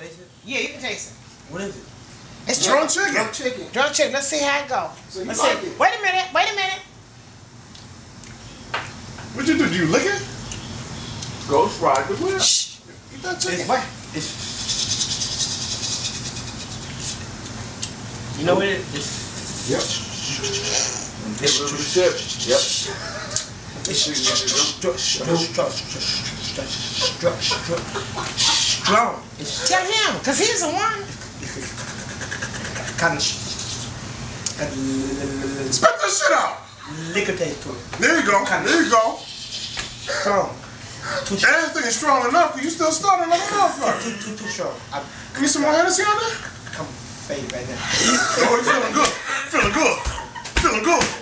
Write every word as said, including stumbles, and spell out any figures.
taste it? Yeah, you can taste it. What is it? It's Drunk chicken. chicken. Drunk chicken. Drunk chicken. Let's see how it go. So you Let's like see. it? Wait a minute. Wait a minute. What you do? Do you lick it? Ghost ride the whip. Shh. Eat that chicken. It's what? It's. You know what it is? Yep. It's a little sip. Yep. It's strong. Tell him, because he's the one. Kind of. Spit that shit out. Liquor taste to it. There you go. There you go. Strong. Too Everything is strong enough, but you still starting like a motherfucker. Too, too, too strong. I, Give me some more Hennessy on there? come fade right now. Oh, you feeling good. Feeling good. Feeling good.